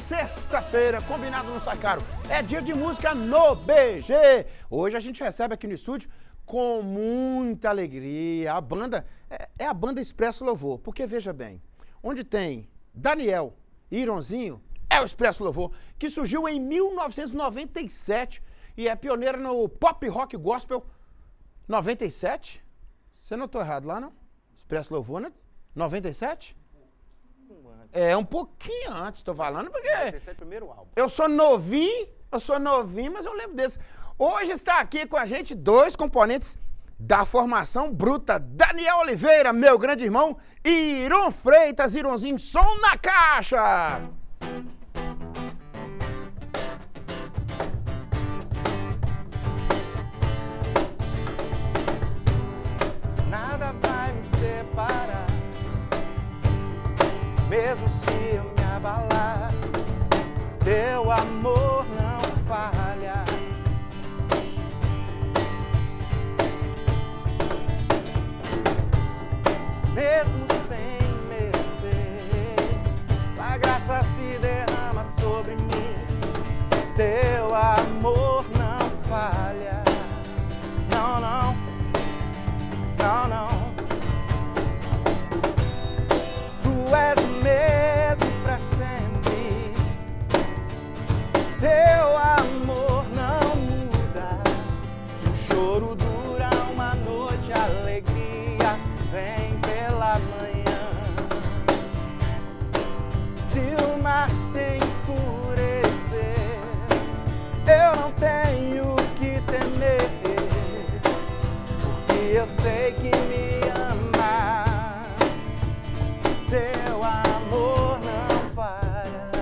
sexta-feira, combinado não sai caro. É dia de música no BG. Hoje a gente recebe aqui no estúdio com muita alegria. A banda é a banda Expresso Louvor, porque veja bem, onde tem Daniel e Ironzinho, é o Expresso Louvor, que surgiu em 1997 e é pioneira no pop rock gospel. 97? Você não tô errado lá, não? Expresso Louvor, né? 97? É um pouquinho antes, tô falando, porque... 97 primeiro álbum. Eu sou novinho, mas eu lembro desse. Hoje está aqui com a gente dois componentes da formação bruta. Daniel Oliveira, meu grande irmão, e Iron Freitas, Ironzinho, som na caixa! Nada vai me separar, mesmo se eu me abalar, teu amor não falha. Mesmo sem merecer, a graça se derrama sobre mim, teu amor não falha. Não, não, não, não. Tu és o mesmo pra sempre, teu amor não muda. Se o choro dura uma noite, a alegria vem pela manhã. Se o mar se enfurecer, eu não tenho que temer, porque eu sei que me ama. Teu amor não falha.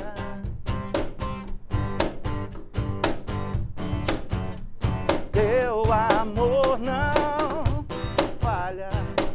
Teu amor não falha.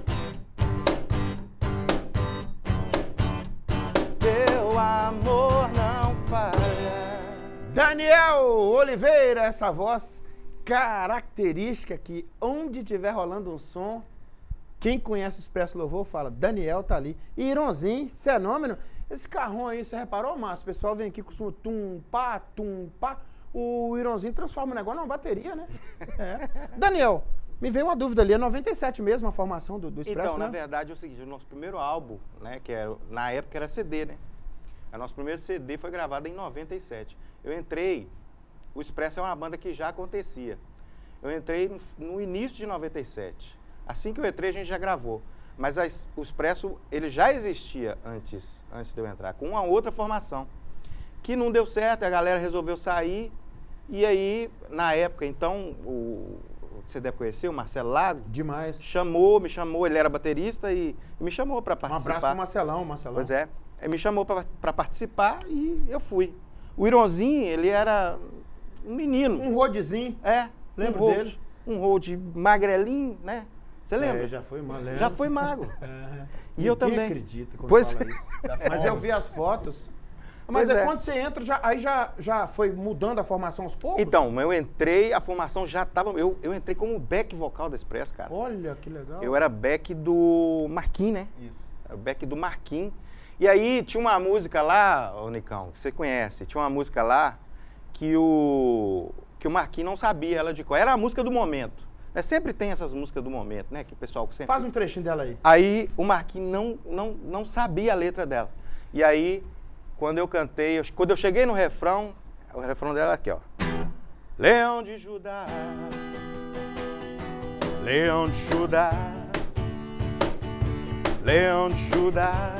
Teu amor não falha. Daniel Oliveira, essa voz característica que onde tiver rolando um som, quem conhece Expresso Louvor fala, Daniel tá ali. E Ironzinho, fenômeno. Esse carrão aí, você reparou, Márcio? O pessoal vem aqui com o tum, pá, tum, pá. O Ironzinho transforma o negócio numa bateria, né? É. Daniel, me veio uma dúvida ali, é 97 mesmo a formação do Expresso, Então, né? na verdade, é o seguinte, o nosso primeiro álbum, né, que era, na época era CD, né? O nosso primeiro CD foi gravado em 97. Eu entrei, o Expresso é uma banda que já acontecia. Eu entrei no início de 97. Assim que eu entrei, a gente já gravou. Mas o Expresso, ele já existia antes de eu entrar, com uma outra formação. Que não deu certo, a galera resolveu sair. E aí, na época, então, você deve conhecer, o Marcelo Lago. Demais. Me chamou, ele era baterista e me chamou para participar. Um abraço pro Marcelão. Pois é. Ele me chamou para participar e eu fui. O Ironzinho, ele era um menino. Um rodezinho. É. Lembro dele. Um road magrelinho, né? Você lembra? Já foi magro. Já foi magro. E eu também. Acredita quando Pois fala isso. Mas eu vi as fotos. Mas Pois é. quando você entra, aí já foi mudando a formação aos poucos? Então, eu entrei, a formação já estava... Eu entrei como back vocal da Expresso, cara. Olha, que legal. Eu era back do Marquinhos, né? Isso. Era o back do Marquinhos. E aí tinha uma música lá, ô Nicão, que você conhece, tinha uma música lá que o Marquinhos não sabia ela de qual. Era a música do momento. Né? Sempre tem essas músicas do momento, né? Que o pessoal sempre... Faz um trechinho dela aí. Aí o Marquinhos não sabia a letra dela. E aí, quando eu cantei, quando eu cheguei no refrão, o refrão dela é aqui, ó. Leão de Judá, Leão de Judá, Leão de Judá,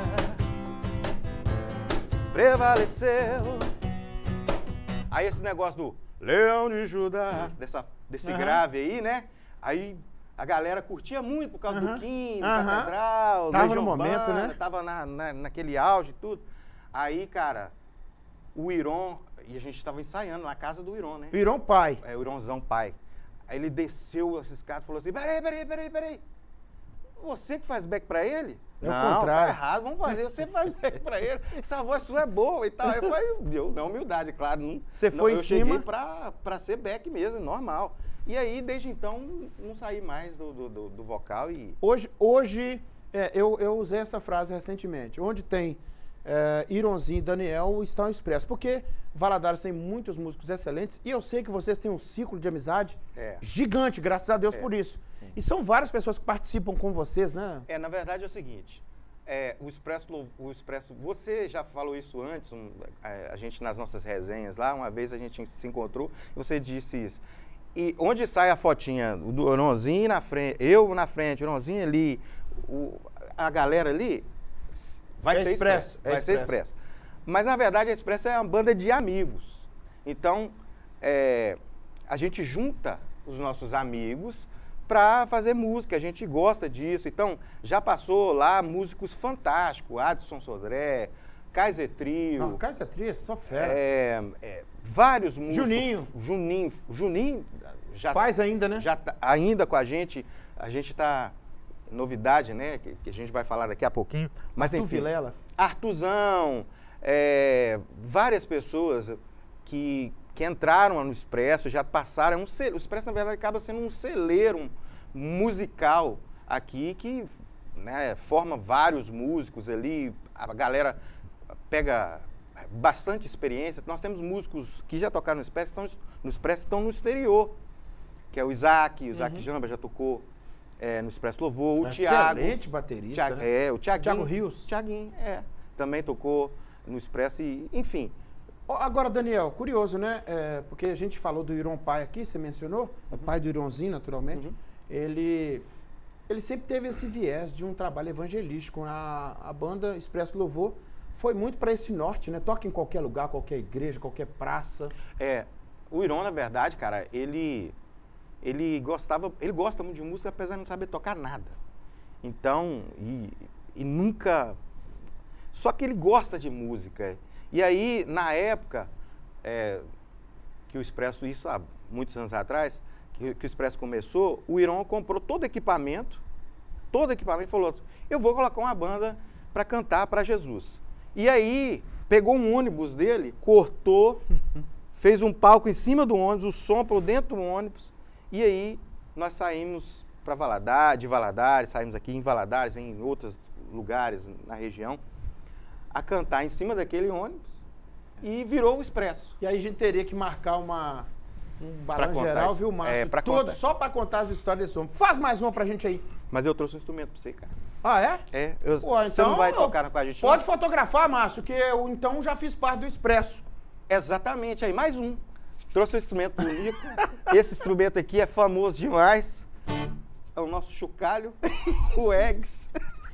prevaleceu. Aí esse negócio do Leão de Judá, desse grave aí, né? Aí a galera curtia muito por causa do Kim, do Catedral, tava Legião no momento, Urbana, né? Tava naquele auge e tudo. Aí, cara, o Iron, e a gente tava ensaiando na casa do Iron, né? Iron pai. É, o Ironzão pai. Aí ele desceu esses caras e falou assim, peraí. Você que faz back pra ele? É o Não, contrário. tá errado, vamos fazer, você faz back pra ele. Essa voz sua é boa e tal. Aí eu falei, na humildade, claro. Você foi em cima? Eu cheguei pra ser back mesmo, normal. E aí, desde então, não saí mais do vocal e... Hoje eu usei essa frase recentemente. Onde tem Ironzinho e Daniel estão expressos. Porque Valadares tem muitos músicos excelentes e eu sei que vocês têm um ciclo de amizade gigante, graças a Deus por isso. Sim. E são várias pessoas que participam com vocês, né? Na verdade é o seguinte, o Expresso, você já falou isso antes, a gente nas nossas resenhas lá, uma vez a gente se encontrou e você disse isso. E onde sai a fotinha do Ironzinho na frente, eu na frente, o Ironzinho ali, a galera ali, vai ser Expresso. Vai ser Expresso. Mas na verdade a Expresso é uma banda de amigos. Então, a gente junta os nossos amigos para fazer música, a gente gosta disso. Então, já passou lá músicos fantásticos, Adson Sodré, Kaiser Trio. Não, Kaiser Trio é só fera. Vários músicos. Juninho já faz ainda, né? Já tá ainda com a gente tá novidade, né, que a gente vai falar daqui a pouquinho. Mas enfim, Vilela. Artuzão, várias pessoas que entraram no Expresso, já passaram, o Expresso, na verdade, acaba sendo um celeiro musical aqui, que, né, forma vários músicos ali, a galera pega bastante experiência. Nós temos músicos que já tocaram no Expresso, estão no exterior, que é o Isaac Jamba já tocou no Expresso Louvor, o Thiago. Excelente baterista, né? O Thiaguinho. Thiago Rios. Thiaguinho, também tocou no Expresso, enfim. Agora, Daniel, curioso, né? Porque a gente falou do Iron Pai aqui, você mencionou, o pai do Ironzinho, naturalmente. Ele sempre teve esse viés de um trabalho evangelístico. A banda Expresso Louvor foi muito para esse norte, né? Toca em qualquer lugar, qualquer igreja, qualquer praça. O Iron, na verdade, cara, ele gosta muito de música, apesar de não saber tocar nada. Então, e nunca... Só que ele gosta de música. E aí, na época, que o Expresso, isso há muitos anos atrás, que o Expresso começou, o Iron comprou todo equipamento e falou, eu vou colocar uma banda para cantar para Jesus. E aí, pegou um ônibus dele, cortou, fez um palco em cima do ônibus, o som por dentro do ônibus, e aí nós saímos para Valadares, saímos aqui em Valadares, em outros lugares na região, a cantar em cima daquele ônibus e virou o Expresso. E aí a gente teria que marcar um balão geral, viu, Márcio? Só para contar as histórias desse homem. Faz mais uma pra gente aí. Mas eu trouxe um instrumento pra você, cara. Ah, é? Você não vai tocar com a gente, pode fotografar, Márcio, que eu então já fiz parte do Expresso. Exatamente, aí mais um. Trouxe o instrumento do Nico. Esse instrumento aqui é famoso demais. É o nosso chocalho, o Eggs.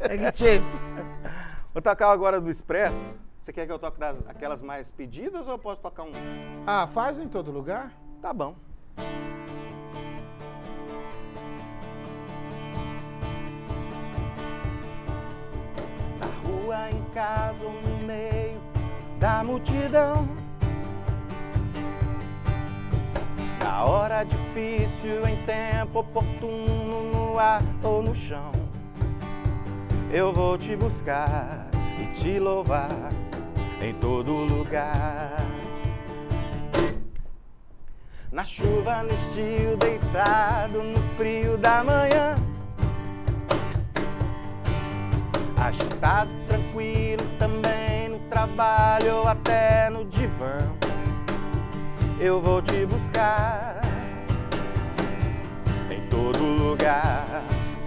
Vou tocar agora do Expresso. Você quer que eu toque aquelas mais pedidas ou eu posso tocar um? Faz em todo lugar? Tá bom. Na rua, em casa ou no meio da multidão, na hora difícil, em tempo oportuno, no ar ou no chão, eu vou te buscar e te louvar em todo lugar. Na chuva, no estio, deitado no frio da manhã, agitado, tranquilo, também no trabalho ou até no divã, eu vou te buscar em todo lugar.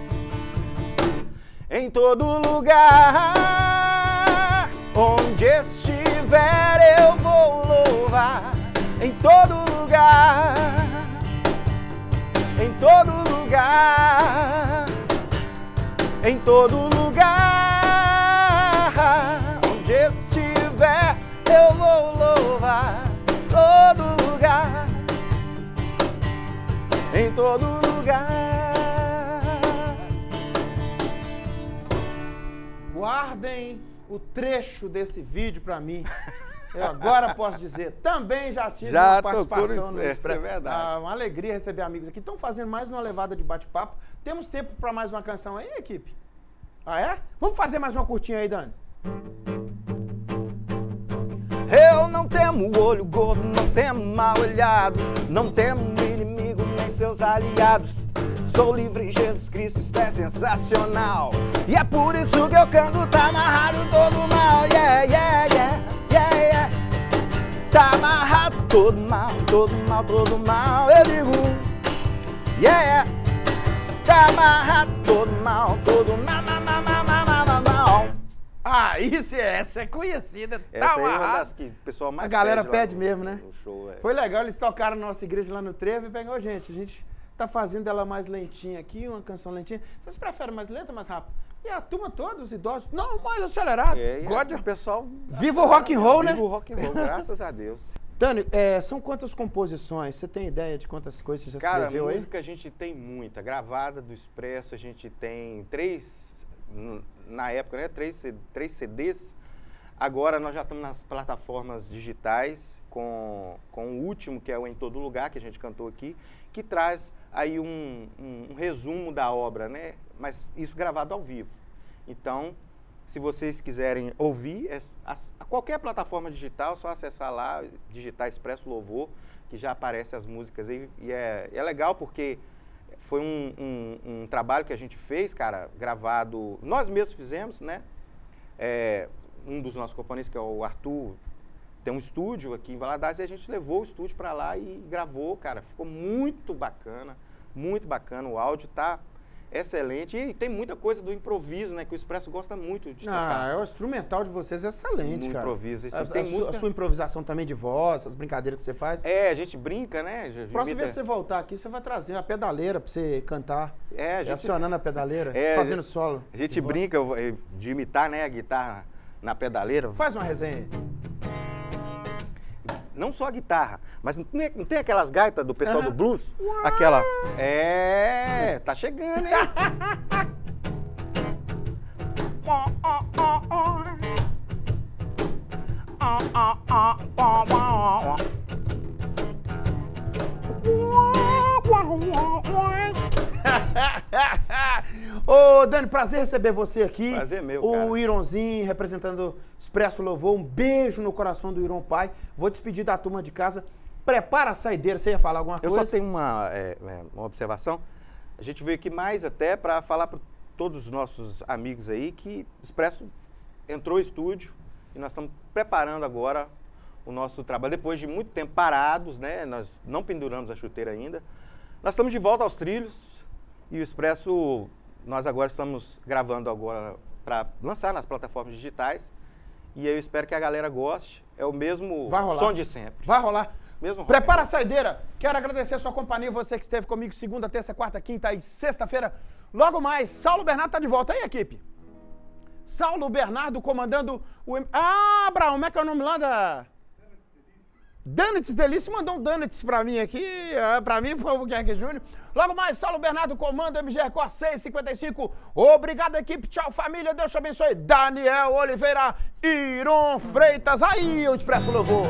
Em todo lugar, onde estiver eu vou louvar. Em todo lugar, em todo lugar, em todo lugar, onde estiver eu vou louvar. Todo lugar, em todo lugar. Guardem o trecho desse vídeo pra mim. Eu agora posso dizer, também já tive uma participação no Expresso. É verdade. Uma alegria receber amigos aqui. Estão fazendo mais uma levada de bate-papo. Temos tempo para mais uma canção aí, equipe? Ah, é? Vamos fazer mais uma curtinha aí, Dani? Eu não temo o olho gordo, não temo mal olhado, não temo inimigo nem seus aliados. Sou livre, Jesus Cristo, isso é sensacional. E é por isso que eu canto, tá amarrado todo mal. Yeah, yeah, yeah, yeah, yeah. Tá amarrado todo mal, todo mal, todo mal. Eu digo, yeah, yeah. Tá amarrado todo mal, todo mal, mal, mal, mal, mal, mal, mal. Ah, isso essa é conhecida. Tá Essa aí é uma amarrado. das que o pessoal mais A galera lá pede no- mesmo, né? no show, é. Foi legal, eles tocaram na nossa igreja lá no Trevo e pegou, gente, a gente tá fazendo ela mais lentinha aqui, uma canção lentinha. Vocês preferem mais lenta ou mais rápida? E a turma toda, os idosos, não, mais acelerado. É, e God, o pessoal... Viva o rock and roll, né? Viva o rock and roll, graças a Deus. Dani, são quantas composições? Você tem ideia de quantas coisas você já Cara, escreveu aí? música a gente tem muita. Gravada do Expresso, a gente tem 3, na época, né? 3 CDs. Agora nós já estamos nas plataformas digitais com o último, que é o Em Todo Lugar, que a gente cantou aqui, que traz aí um resumo da obra, né? Mas isso gravado ao vivo. Então, se vocês quiserem ouvir, a qualquer plataforma digital, só acessar lá, digitar Expresso Louvor, que já aparecem as músicas aí. E é legal porque foi um trabalho que a gente fez, cara, gravado, nós mesmos fizemos, né? Um dos nossos componentes, que é o Arthur, tem um estúdio aqui em Valadares, e a gente levou o estúdio para lá e gravou, cara. Ficou muito bacana, o áudio tá excelente. E tem muita coisa do improviso, né? Que o Expresso gosta muito de tocar. O instrumental de vocês é excelente, No cara. improviso. Assim, A sua improvisação também de voz, as brincadeiras que você faz. A gente brinca, né? Próxima vez que você voltar aqui, você vai trazer uma pedaleira pra você cantar. A gente, acionando a pedaleira, fazendo solo. A gente brinca de imitar, né, a guitarra na pedaleira. Faz uma resenha aí. Não só a guitarra, mas não tem aquelas gaitas do pessoal do blues? Aquela... tá chegando, hein? Ô, Dani, prazer receber você aqui. Prazer meu, cara. O Ironzinho, representando Expresso Louvor. Um beijo no coração do Iron Pai. Vou despedir da turma de casa. Prepara a saideira. Você ia falar alguma coisa? Eu só tenho uma observação. A gente veio aqui mais até para falar para todos os nossos amigos aí que o Expresso entrou no estúdio e nós estamos preparando agora o nosso trabalho. Depois de muito tempo parados, né? Nós não penduramos a chuteira ainda. Nós estamos de volta aos trilhos e o Expresso, nós agora estamos gravando agora para lançar nas plataformas digitais. E eu espero que a galera goste. É o mesmo som de sempre. Vai rolar. Mesmo Prepara a saideira. Quero agradecer a sua companhia, você que esteve comigo segunda, terça, quarta, quinta e sexta-feira. Logo mais, Saulo Bernardo tá de volta. Aí, equipe. Saulo Bernardo comandando o... Abraão, como é que é o nome lá da... Donuts Delícia, mandou um Donuts pra mim aqui, pra mim, pro Albuquerque Júnior. Logo mais, Saulo Bernardo comanda MG Record 655. Obrigado, equipe. Tchau, família. Deus te abençoe. Daniel Oliveira, Iron Freitas. Aí, o Expresso Louvor.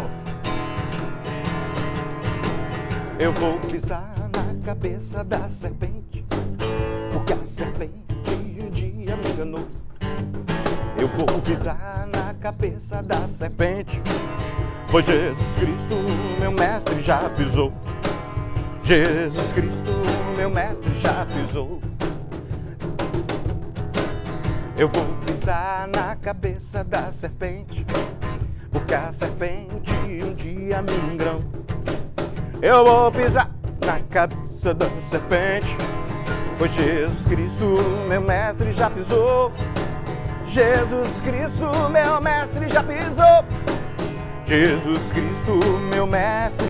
Eu vou pisar na cabeça da serpente, porque a serpente um dia me enganou. Eu vou pisar na cabeça da serpente, pois Jesus Cristo, meu mestre, já pisou. Jesus Cristo, meu mestre, já pisou. Eu vou pisar na cabeça da serpente, porque a serpente um dia me enganou. Eu vou pisar na cabeça da serpente, pois Jesus Cristo, meu mestre, já pisou. Jesus Cristo, meu mestre, já pisou. Jesus Cristo, meu mestre,